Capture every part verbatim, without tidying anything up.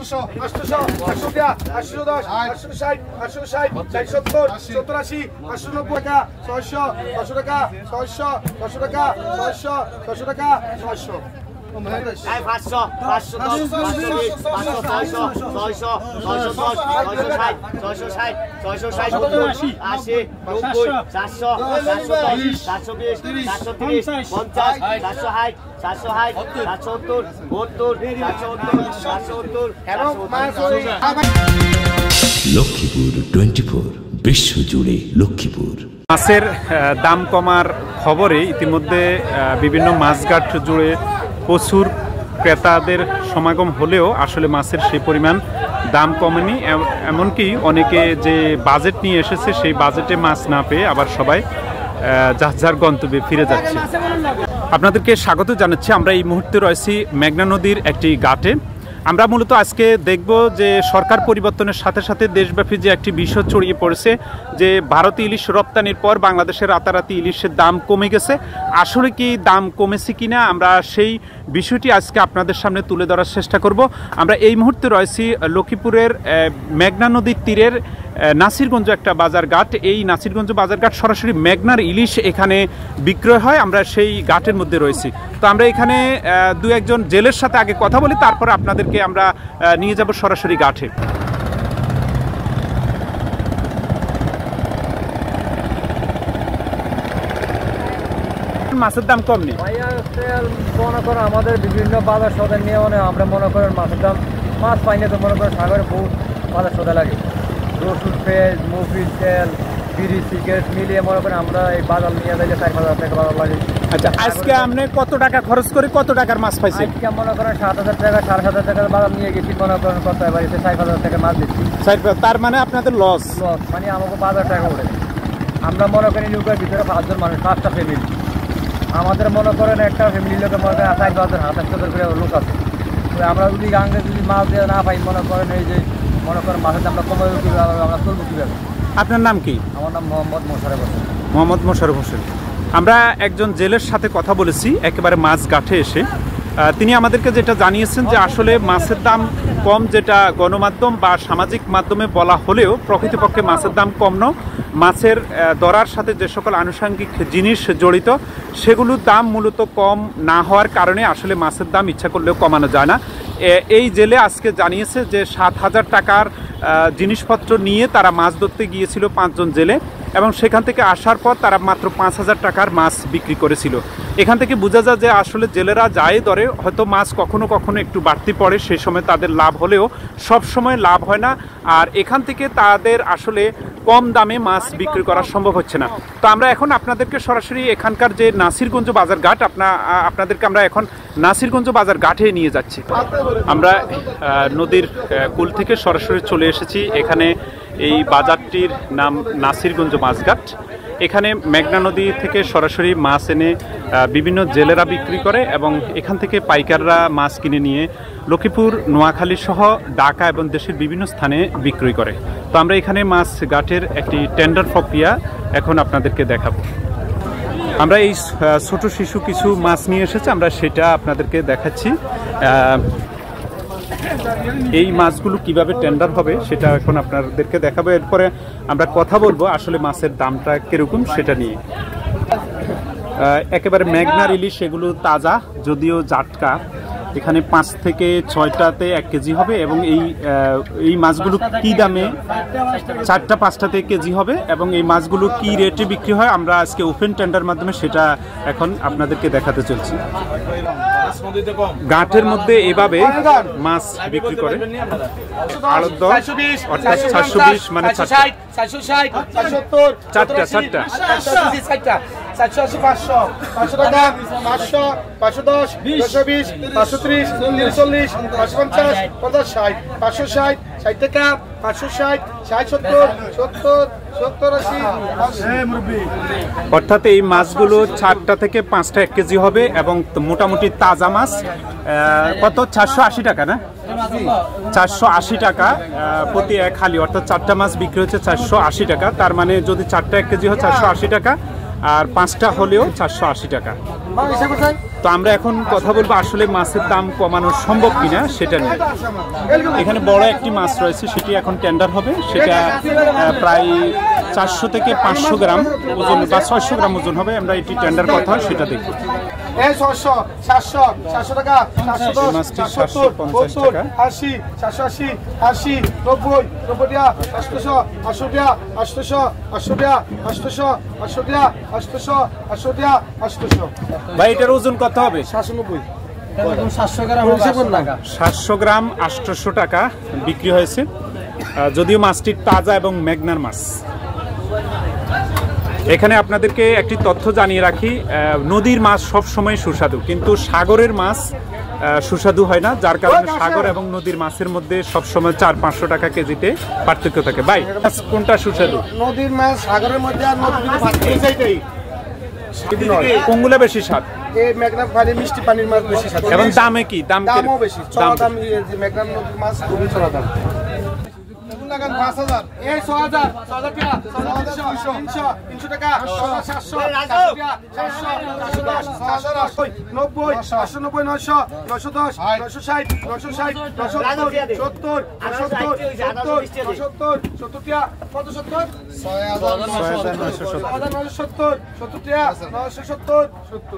আটশো আটশো আটশো আটশো দশ আটশো ষাট আটশো ষাট ষাট সত্তর সত্তর আশি আটশো নব্বই টাকা ছয়শো ছশো টাকা ছয়শো ছশো টাকা ছয়শো ছশো টাকা ছয়শো পাঁচশো পাঁচশো দশ পাঁচশো বিশ পাঁচশো ছয়শো ছয়শো ছয়শো দশ ছয়শো ষাট ছয়শো ষাট ছয়শো ষাট আশি নব্বই চারশো চারশো দশ চারশো বিশ চারশো তিরিশ পঞ্চাশ চারশো ষাট চারশো ষাট চারশো সত্তর সত্তর চারশো সত্তর চারশো সত্তর। লক্ষ্মীপুর টোয়েন্টি ফোর বিশ্বজুড়ে লক্ষ্মীপুর। মাছের দাম কমার খবরে ইতিমধ্যে বিভিন্ন মাছঘাট জুড়ে প্রচুর ক্রেতাদের সমাগম হলেও আসলে মাছের সেই পরিমাণ দাম কমেনি। এমনকি অনেকে যে বাজেট নিয়ে এসেছে সেই বাজেটে মাছ না পেয়ে আবার সবাই যার যার গন্তব্যে ফিরে যাচ্ছে। আপনাদেরকে স্বাগত জানাচ্ছি। আমরা এই মুহূর্তে রয়েছি মেঘনা নদীর একটি ঘাটে। আমরা মূলত আজকে দেখব যে সরকার পরিবর্তনের সাথে সাথে দেশব্যাপী যে একটি বিষয় ছড়িয়ে পড়েছে যে ভারতে ইলিশ রপ্তানির পর বাংলাদেশের রাতারাতি ইলিশের দাম কমে গেছে। আসলে কি দাম কমেছে কিনা আমরা সেই বিষয়টি আজকে আপনাদের সামনে তুলে ধরার চেষ্টা করব। আমরা এই মুহূর্তে রয়েছি লক্ষ্মীপুরের মেঘনা নদীর তীরের নাসিরগঞ্জ একটা বাজার ঘাট। এই নাসিরগঞ্জ বাজার ঘাট সরাসরি মেঘনার ইলিশ এখানে বিক্রয় হয়। আমরা সেই ঘাটের মধ্যে রয়েছি। তো আমরা এখানে দু একজন জেলের সাথে আগে কথা বলি, তারপরে আপনাদেরকে আমরা নিয়ে যাব সরাসরি ঘাটে। মাছের দাম কম নেই ভাইয়া, মনে করেন আমাদের বিভিন্ন বাজার সদায় নিয়ে মানে আমরা মনে করেন মাছের দাম মাছ পাইনি তো মনে করেন সাগরে বহুত বাজার সদায় লাগে। রসুন, পেঁয়াজ, মুফিল, তেল, বিড়ি, সিগারেট মিলিয়ে মনে করেন আমরা এই বাজার নিয়ে যাই চার হাজার টাকা বাজার লাগে। আচ্ছা, আজকে আপনি কত টাকা খরচ করে কত টাকার মাছ পাইছেন? আজকে মনে করেন সাত হাজার টাকা সাড়ে সাত হাজার টাকার বাজার নিয়ে গেছি, মনে করেন কত বাড়িতে ষাট হাজার টাকা মাছ দিচ্ছি। তার মানে আপনাদের লস লস মানে আমাকে বাজার টাকা উঠে। আমরা মনে করি নৌকার ভিতরে পাঁচজন মানুষ, পাঁচটা ফ্যামিলি। আমাদের মনে করেন একটা ফ্যামিলির লোকের মনে করেন ষাট হাজার হাজার টাকার করে লোক আছে। আমরা যদি গাঙ্গে যদি মাছ দিয়ে না পাই মনে করেন এই যে মনে করেন মাছের দামটা কমে আমরা চলবো কীভাবে? আপনার নাম কি? আমার নাম মোহাম্মদ মোশাররফ হোসেন। মোহাম্মদ মোশাররফ হোসেন। আমরা একজন জেলের সাথে কথা বলেছি একেবারে মাছ ঘাটে এসে। তিনি আমাদেরকে যেটা জানিয়েছেন যে আসলে মাছের দাম কম যেটা গণমাধ্যম বা সামাজিক মাধ্যমে বলা হলেও প্রকৃতপক্ষে মাছের দাম কম নয়। মাছের দরার সাথে যে সকল আনুষঙ্গিক জিনিস জড়িত সেগুলোর দাম মূলত কম না হওয়ার কারণে আসলে মাছের দাম ইচ্ছা করলেও কমানো যায় না। এই জেলে আজকে জানিয়েছে যে সাত হাজার টাকার জিনিসপত্র নিয়ে তারা মাছ ধরতে গিয়েছিল পাঁচজন জেলে, এবং সেখান থেকে আসার পর তারা মাত্র পাঁচ হাজার টাকার মাছ বিক্রি করেছিল। এখান থেকে বোঝা যায় যে আসলে জেলেরা যায় দরে হয়তো মাছ কখনো কখনো একটু বাড়তি পড়ে, সেই সময় তাদের লাভ হলেও সব সময় লাভ হয় না। আর এখান থেকে তাদের আসলে কম দামে মাছ বিক্রি করা সম্ভব হচ্ছে না। তো আমরা এখন আপনাদেরকে সরাসরি এখানকার যে নাসিরগঞ্জ বাজার ঘাট আপনা আপনাদেরকে আমরা এখন নাসিরগঞ্জ বাজার ঘাটে নিয়ে যাচ্ছি। আমরা নদীর কুল থেকে সরাসরি চলে এসেছি এখানে। এই বাজারটির নাম নাসিরগঞ্জ মাছঘাট। এখানে মেঘনা নদী থেকে সরাসরি মাছ এনে বিভিন্ন জেলেরা বিক্রি করে এবং এখান থেকে পাইকাররা মাছ কিনে নিয়ে লক্ষ্মীপুর, নোয়াখালী সহ ঢাকা এবং দেশের বিভিন্ন স্থানে বিক্রি করে। তো আমরা এখানে মাছ ঘাটের একটি টেন্ডার প্রক্রিয়া এখন আপনাদেরকে দেখাবো। আমরা এই ছোট শিশু কিছু মাছ নিয়ে এসেছে, আমরা সেটা আপনাদেরকে দেখাচ্ছি। এই মাছগুলো কিভাবে টেন্ডার হবে সেটা এখন আপনাদেরকে দেখাবো। এরপরে আমরা কথা বলবো আসলে মাছের দামটা কিরকম সেটা নিয়ে। একেবারে মেঘনার ইলিশ, এগুলো তাজা যদিও জাটকা। এখানে পাঁচ থেকে ছয়টাতে এক কেজি হবে এবং এই এই মাছগুলো কি দামে? চারটা পাঁচটাতে কেজি হবে এবং এই মাছগুলো কি রেটে বিক্রি হয় আমরা আজকে ওপেন টেন্ডার মাধ্যমে সেটা এখন আপনাদেরকে দেখাতে চলছি। ঘাটের মধ্যে এভাবে মাছ বিক্রি করে আড়ত দর অর্থাৎ চারশো বিশ মানে চারটা চারটা চারশো আশি পাঁচশো পাঁচশো টাকা পাঁচশো পাঁচশো দশ দুশো বিশ পাঁচশো ত্রিশ চল্লিশ পাঁচশো পঞ্চাশ পঞ্চাশ ষাট পাঁচশো ষাট ষাট টাকা পাঁচশো ষাট ষাট সত্তর সত্তর সত্তর আশি। অর্থাৎ এই মাছগুলো চারটা থেকে পাঁচটা এক কেজি হবে এবং মোটামুটি তাজা মাছ। কত? চারশো আশি টাকা না? চারশো আশি টাকা প্রতি এক হালি, অর্থাৎ চারটা মাছ বিক্রি হচ্ছে চারশো আশি টাকা। তার মানে যদি চারটা এক কেজি হয় চারশো আশি টাকা আর পাঁচটা হলেও চারশো আশি টাকা। তো আমরা এখন কথা বলবো আসলে মাছের দাম কমানো সম্ভব কিনা সেটা নিয়ে। এখানে বড় একটি মাছ রয়েছে, সেটি এখন টেন্ডার হবে, সেটা প্রায় চারশো থেকে পাঁচশো গ্রাম ওজন বা ছয়শো গ্রাম ওজন হবে। আমরা এটি টেন্ডার কথা হয় সেটা দেখব। ছয়শো সাতশো সাতশো টাকা সাতশো দশ মাছটি সাতশো সাতশো পঞ্চাশ সত্তর টাকা। আশি সাতশো আশি আশি নব্বই নব্বই টাকা আটশোশো আটশো টাকা আটশোশো আটশো টাকা আটশোশো আটশো টাকা আটশোশো আটশো টাকা আটশোশো। ভাই এটার ওজন কত হবে? সাতশো নব্বই সাতশো গ্রাম টাকা সাতশো গ্রাম আটশোশো টাকা বিক্রি হয়েছে, যদিও মাছটি তাজা এবং মেঘনার মাছ। এখানে আপনাদেরকে একটি তথ্য জানিয়ে রাখি, নদীর মাছ সব সময় সুস্বাদু, কিন্তু সাগরের মাছ সুস্বাদু হয় না, যার কারণে সাগর এবং নদীর মাছের মধ্যে সবসময় চার পাঁচশো টাকা কেজিতে পার্থক্য থাকে। ভাই কোনটা সুস্বাদু? নদীর মাছ সাগরের মধ্যে আর নদীর কোনগুলো বেশি স্বাদ? এই মেঘনা পানি মিষ্টি পানির মাছ বেশি স্বাদ এবং দামে কি? দাম দামও বেশি, চড়া দাম। মেঘনা নদীর মাছ খুবই চড়া দাম। পাঁচ হাজার এই ছ হাজার ছ হাজার টাকা তিনশো তিনশো টাকা সাতশো সাতশো দশ সাতশো নব্বই আটশো নব্বই নয়শো নয়শো দশ নয়শো ষাট নয়শো ষাট নয়শো সত্তর সত্তর সত্তর সত্তর সত্তর টাকা কত সত্তর ছয় হাজার নয়শো সত্তর সত্তর টাকা নয়শো সত্তর সত্তর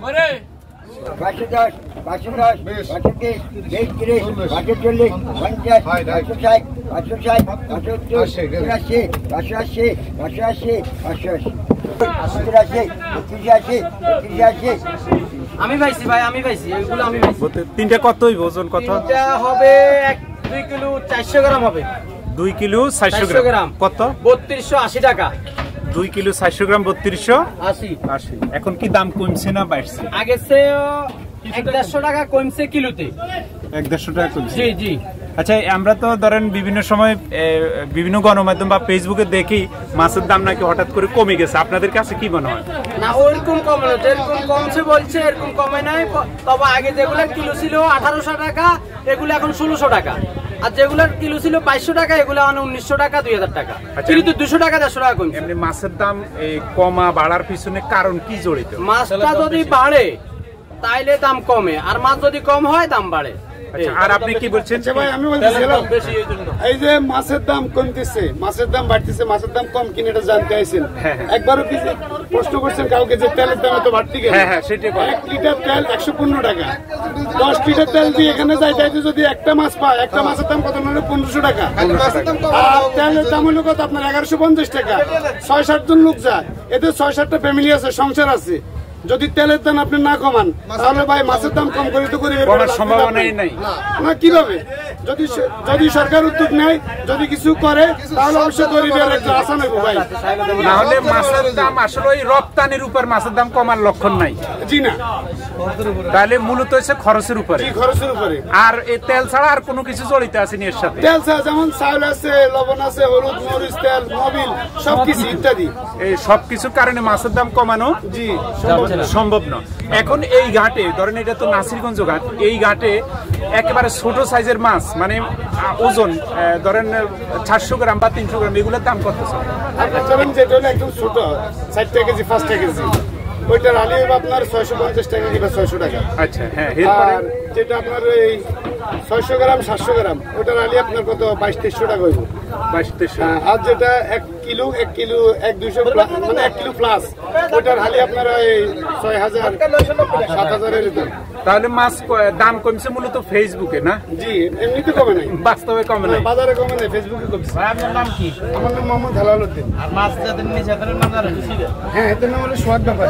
পাঁচশো দশ পাঁচশো দশ পাঁচশো তিরিশ তেইশ তিরিশ পাঁচশো চল্লিশ পঞ্চাশ পাঁচশো ষাট পাঁচশো ষাট পাঁচশো তিরাশি পাঁচশো আশি পাঁচশো আশি পাঁচশো আশি পাঁচশো তিরাশি বত্রিশ আশি বত্রিশ আশি। আমি পাইছি ভাই, আমি পাইছি এগুলো আমি পাইছি। তিনটা কতই ওজন কত? এটা হবে এক দুই কিলো চারশো গ্রাম হবে। দুই কিলো চারশো গ্রাম কত? বত্রিশশো আশি টাকা। দুই কিলো চারশো গ্রাম বত্রিশশো আশি আশি। এখন কি দাম কমছে না বাড়ছে? আগের চেয়ে এক দেড়শো টাকা কমছে কিলোতে। এক দেড়শো টাকা কমছে। জি জি। আচ্ছা, আমরা তো ধরেন বিভিন্ন সময় বিভিন্ন গণমাধ্যম বা ফেসবুকে দেখি মাছের দাম নাকি হঠাৎ করে কমে গেছে, আপনাদের কাছে কি মনে হয়? না, ওইরকম কমে না, যেরকম কমছে বলছে এরকম কমে নাই। তবে আগে যেগুলো কিলো ছিল আঠারোশো টাকা, এগুলো এখন ষোলোশো টাকা। আর যেগুলোর কিলো ছিল বাইশশো টাকা, এগুলো মানে উনিশশো টাকা দুই হাজার টাকা। কিন্তু দুশো টাকা দেড়শো টাকা কমছে। এমনি মাছের দাম কমা বাড়ার পিছনে কারণ কি জড়িত? মাছটা যদি বাড়ে তাইলে দাম কমে, আর মাছ যদি কম হয় দাম বাড়ে। আর আপনি কি বলছেন? ভাই আমি বলতেছিলাম এই যে মাছের দাম কমতেছে, মাছের দাম বাড়তেছে, মাছের দাম কম কিনা এটা জানতে আইছেন? একবারও কি প্রশ্ন করছেন কাউকে যে তেলের দাম এত বাড়তি কেন? হ্যাঁ হ্যাঁ সেটাই। এক লিটার তেল একশো পনেরো টাকা, দশ লিটার তেল দিয়ে এখানে যাই যাইতে যদি একটা মাছ পায়, একটা মাছের দাম কত হলো? পনেরোশো টাকা। আর তেলের দাম হলো কত আপনার? এগারোশো পঞ্চাশ টাকা। ছয় সাত জন লোক যায়, এতে ছয় সাতটা ফ্যামিলি আছে, সংসার আছে। যদি তেলের দাম আপনি না কমান তাহলে ভাই মাছের দাম কম করে তো গরিবের সম্ভাবনাই নাই না। কিভাবে? যদি যদি সরকার উদ্যোগ নেয়, যদি কিছু করে, তাহলে অবশ্যই গরিবের একটা আশা নেব ভাই। না হলে মাছের দাম আসলে ওই রপ্তানির উপর মাছের দাম কমার লক্ষণ নাই। জি না, তাহলে মূলত হচ্ছে খরচের উপরে। খরচের উপরে। আর এই তেল ছাড়া আর কোনো কিছু জড়িত আছে এর সাথে? তেল ছাড়া যেমন চাউল আছে, লবণ আছে, হলুদ, মরিচ, তেল, মোবিল সবকিছু ইত্যাদি। এই সবকিছুর কারণে মাছের দাম কমানো জি সম্ভব না। এখন এই ঘাটে ধরেন, এটা তো নাসিরগঞ্জ ঘাট, এই ঘাটে একেবারে ছোট সাইজের মাছ মানে ওজন ধরেন চারশো গ্রাম বা তিনশো গ্রাম, এগুলোর দাম কত? ধরেন যেটা হলো একদম ছোট, ষাটটা কেজি পাঁচটা কেজি, ওইটার আলি আপনার ছয়শো পঞ্চাশ টাকা কিংবা ছয়শো টাকা। আচ্ছা হ্যাঁ। আর যেটা আপনার এই ছয়শো গ্রাম সাতশো গ্রাম, ওইটার আলি আপনার কত? বাইশ তেইশশো টাকা হইব। বাইশ তেইশশো। আর যেটা এক কিলো এক কিলো এক দুইশো মানে এক কিলো প্লাস, ওইটার হালি আপনার এই ছয় হাজার সাত হাজারের দাম। তাহলে মাছ দাম কমছে মূলত ফেসবুকে না? জি, এমনিতে কমে নাই, বাস্তবে কমে নাই, বাজারে কমে নাই, ফেসবুকে কমছে। আপনার নাম কি? আমার নাম মোহাম্মদ হেলাল উদ্দিন। আর মাছ যাদের নিচে তাদের নাম জানেন? হ্যাঁ, এদের নাম হলো সোহাগ ব্যাপারী।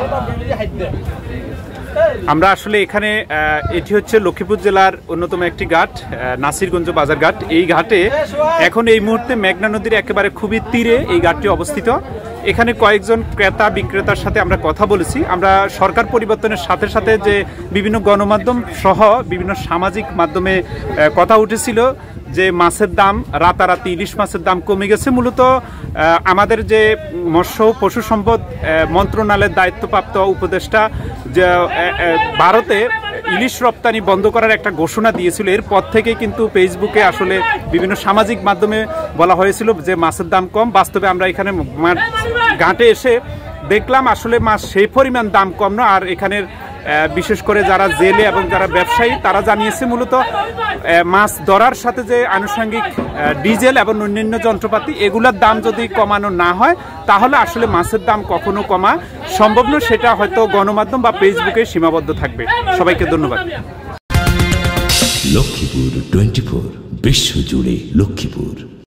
আমরা আসলে এখানে এটি হচ্ছে লক্ষ্মীপুর জেলার অন্যতম একটি ঘাট, নাসিরগঞ্জ বাজার ঘাট। এই ঘাটে এখন এই মুহূর্তে মেঘনা নদীর একেবারে খুবই তীরে এই ঘাটটি অবস্থিত। এখানে কয়েকজন ক্রেতা বিক্রেতার সাথে আমরা কথা বলেছি। আমরা সরকার পরিবর্তনের সাথে সাথে যে বিভিন্ন গণমাধ্যম সহ বিভিন্ন সামাজিক মাধ্যমে কথা উঠেছিল যে মাছের দাম রাতারাতি ইলিশ মাছের দাম কমে গেছে, মূলত আমাদের যে মৎস্য পশু সম্পদ মন্ত্রণালয়ের দায়িত্বপ্রাপ্ত উপদেষ্টা যে ভারতে ইলিশ রপ্তানি বন্ধ করার একটা ঘোষণা দিয়েছিল, এরপর থেকে কিন্তু ফেসবুকে আসলে বিভিন্ন সামাজিক মাধ্যমে বলা হয়েছিল যে মাছের দাম কম। বাস্তবে আমরা এখানে ঘাটে এসে দেখলাম আসলে মাছ সেই পরিমাণ দাম কম না। আর এখানের বিশেষ করে যারা জেলে এবং যারা ব্যবসায়ী তারা জানিয়েছে মূলত মাছ ধরার সাথে যে আনুষঙ্গিক ডিজেল এবং অন্যান্য যন্ত্রপাতি এগুলোর দাম যদি কমানো না হয় তাহলে আসলে মাছের দাম কখনো কমা সম্ভব নয়, সেটা হয়তো গণমাধ্যম বা ফেসবুকে সীমাবদ্ধ থাকবে। সবাইকে ধন্যবাদ। লক্ষ্মীপুর টোয়েন্টি ফোর, বিশ্বজুড়ে লক্ষ্মীপুর।